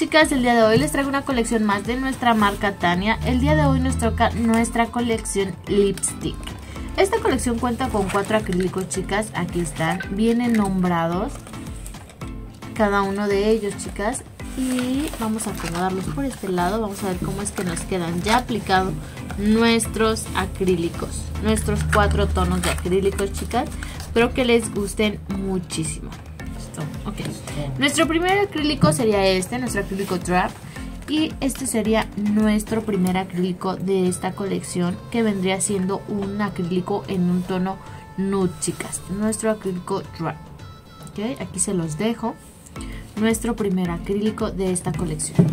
chicas, el día de hoy les traigo una colección más de nuestra marca Tania. El día de hoy nos toca nuestra colección Lipstick. Esta colección cuenta con 4 acrílicos, chicas, aquí están, vienen nombrados cada uno de ellos, chicas. Y vamos a acomodarlos por este lado, vamos a ver cómo es que nos quedan ya aplicados nuestros acrílicos, nuestros 4 tonos de acrílicos, chicas. Espero que les gusten muchísimo. Okay. Nuestro primer acrílico sería este, nuestro acrílico Drop. Y este sería nuestro primer acrílico de esta colección, que vendría siendo un acrílico en un tono nude, chicas. Nuestro acrílico Drop. Okay, aquí se los dejo. Nuestro primer acrílico de esta colección.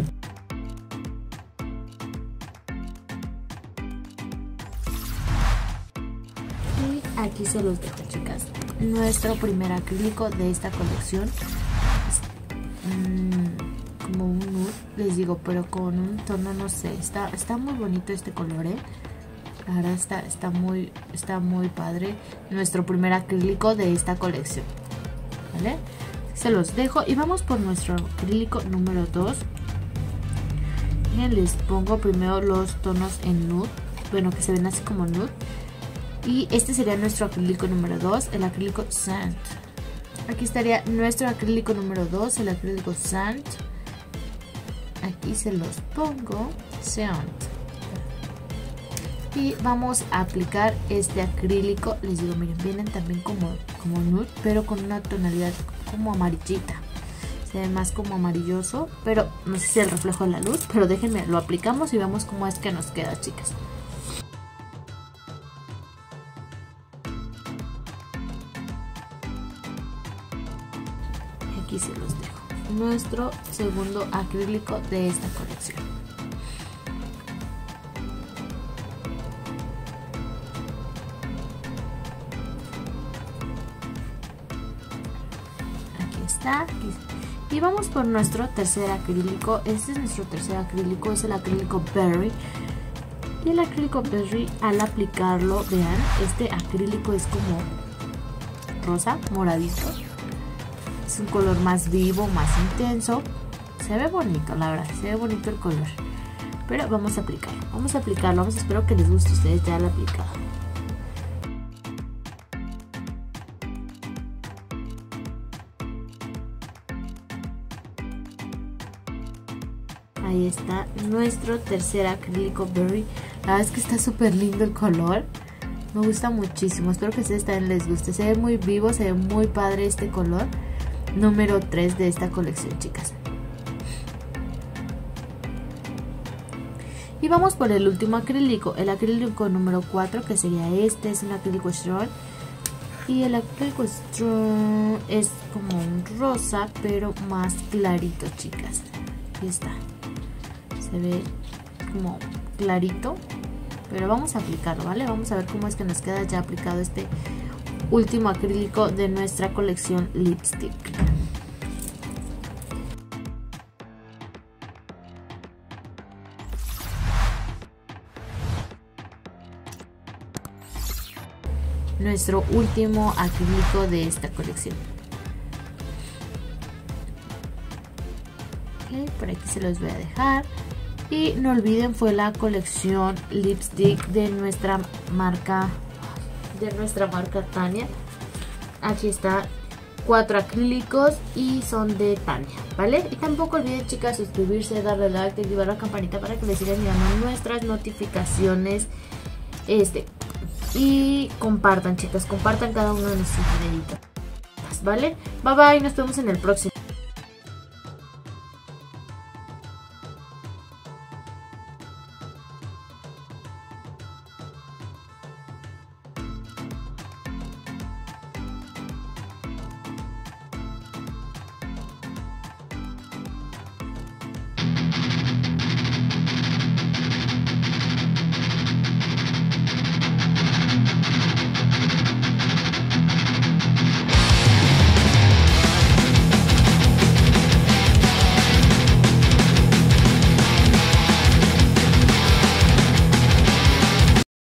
Y aquí se los dejo, chicas. Nuestro primer acrílico de esta colección es como un nude, les digo, pero con un tono, no sé, está muy bonito este color, la verdad está muy padre. Nuestro primer acrílico de esta colección, ¿vale? Se los dejo y vamos por nuestro acrílico número 2. Les pongo primero los tonos en nude, bueno, que se ven así como nude. Y este sería nuestro acrílico número 2, el acrílico Sand. Aquí estaría nuestro acrílico número 2, el acrílico Sand. Aquí se los pongo, Sand. Y vamos a aplicar este acrílico. Les digo, miren, vienen también como nude, pero con una tonalidad como amarillita. Se ve más como amarilloso, pero no sé si el reflejo de la luz, pero déjenme, lo aplicamos y vemos cómo es que nos queda, chicas. Aquí se los dejo. Nuestro segundo acrílico de esta colección. Aquí está. Y vamos por nuestro tercer acrílico. Este es nuestro tercer acrílico, es el acrílico Berry. Y el acrílico Berry, al aplicarlo, vean, este acrílico es como rosa, moradito. Es un color más vivo, más intenso. Se ve bonito, la verdad, se ve bonito el color. Pero vamos a aplicarlo, espero que les guste a ustedes ya lo aplicado. Ahí está nuestro tercer acrílico Berry. La verdad es que está súper lindo el color. Me gusta muchísimo, espero que a ustedes también les guste. Se ve muy vivo, se ve muy padre este color. Número 3 de esta colección, chicas. Y vamos por el último acrílico, el acrílico número 4, que sería este, es un acrílico Strong. Y el acrílico Strong es como un rosa, pero más clarito, chicas. Aquí está. Se ve como clarito, pero vamos a aplicarlo, ¿vale? Vamos a ver cómo es que nos queda ya aplicado este último acrílico de nuestra colección Lipstick. Nuestro último acrílico de esta colección. Okay, por aquí se los voy a dejar. Y no olviden, fue la colección Lipstick de nuestra marca Tania. Aquí está 4 acrílicos y son de Tania, ¿vale? Y tampoco olviden, chicas, suscribirse, darle like, activar la campanita para que les sigan llegando nuestras notificaciones. Y compartan, chicas, compartan cada uno de nuestros videitos, ¿vale? Bye bye, nos vemos en el próximo.